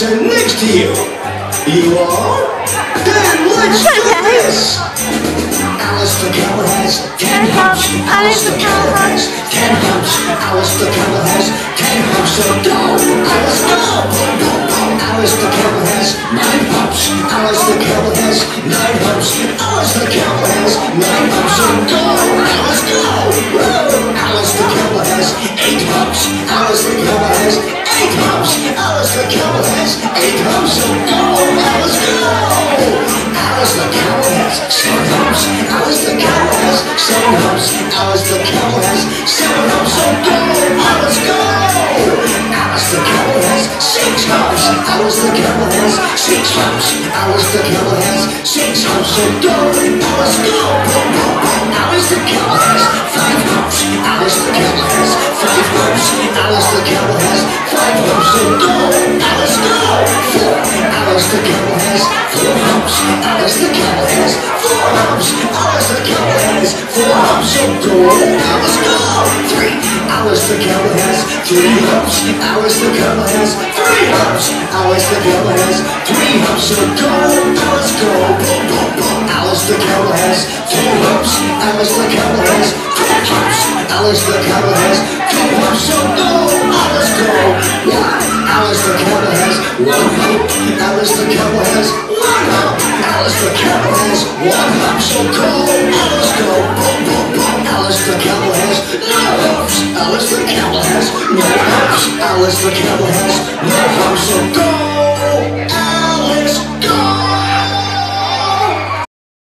person next to you. You are? Then let's do this. Alice the camel has 10 humps. Alice the camel has 10 humps. Alice the camel has 10 humps. So go, Alice, go. Alice the camel has 9 humps. Alice the camel has 9 humps. Alice the camel has 9 humps. So go, Alice, go. Alice the camel has 8 humps. Alice the camel has 8 humps. Alice the camel has 8 humps. So go, Alice, go. Alice the camel has 7 humps. Alice the camel has 7 humps. Alice the camel has 7 humps. So go, Alice, go. Alice the camel has 6 humps. Alice the camel has 6 humps. Alice the camel has 6 humps. So go, Alice, go. Alice the camel has 5 humps. Alice the camel has 5 humps. Alice the camel has 5 humps. So go, Alice, go. 4. Alice the camel has 4 humps. Alice the camel has 4 humps. Alice the camel has 4 humps. So go, Alice, go. 3. Alice the camel has 3 humps. Alice the camel has 3 humps. Alice the camel has 3 humps. So go, Alice, go. Alice the camel has 2 humps. Alice the camel has 2 humps. Alice the camel has 2 humps. So go, Alice, go. 1. Alice the camel has 1 hump. Alice the camel has 1 hump. Alice the camel has 1 hump. So go, Alice, go. Alice the camel has 9 humps. Alice the camel has 9 humps. Alice the camel has 9 humps. So go.